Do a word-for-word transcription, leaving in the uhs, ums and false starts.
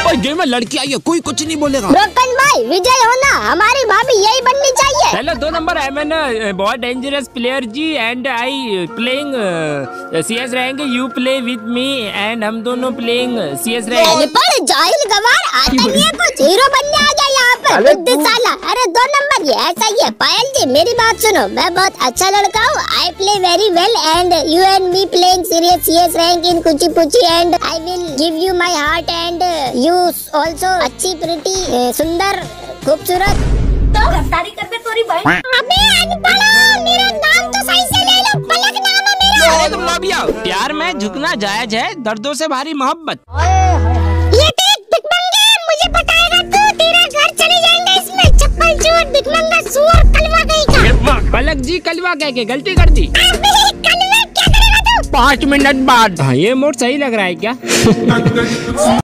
और गेम में लड़की आई है, कोई कुछ नहीं बोलेगा। ब्रोकन भाई विजय होना, हमारी भाभी यही बननी चाहिए। हेलो दो नंबर, आई एम एन बहुत डेंजरस प्लेयर जी and I playing CS rank, you play with me and हम दोनों प्लेइंग सीएस रैंक। पर जाहिल गवार आता नहीं है, कुछ हीरो बनने आ गया यहाँ पर बुद्धि साला। अरे दो नंबर ये ऐसा ही है। पायल जी मेरी बात सुनो, मैं बहुत अच्छा लड़का हूँ, I play very well and you and me playing serious CS rank in कुची पुची and I will give you my heart and you also अच्छी प्रिटी सुंदर खूबसूरत। तो गद्दारी करते तोरी बहन। अबे अनपढ़ा, मेरा नाम तो सही से ले लो, पलक नाम है मेरा। अरे तुम लोग भी आओ। प्यार में झुकना जायज है, दर्दों से भारी मोहब्बत। ये देख भिखमंगे, मुझे बताएगा तू, तेरा घर चले जाएंगे इसमें। चप्पल चोर भिखमंगा सुअर कलवा गई का। पलक जी कलवा कह के गलती कर दी। अबे कलवा क्या करेगा तू? पाँच मिनट बाद। हाँ ये मोड सही लग रहा है क्या?